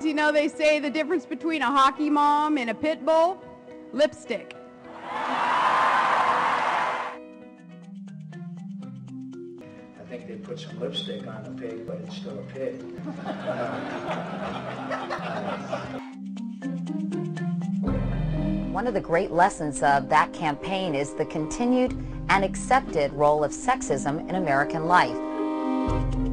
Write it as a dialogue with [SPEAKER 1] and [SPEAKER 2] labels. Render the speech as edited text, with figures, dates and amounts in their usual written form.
[SPEAKER 1] You know, they say the difference between a hockey mom and a pit bull? Lipstick.
[SPEAKER 2] I think they put some lipstick on the pig, but it's still a pig.
[SPEAKER 3] One of the great lessons of that campaign is the continued and accepted role of sexism in American life.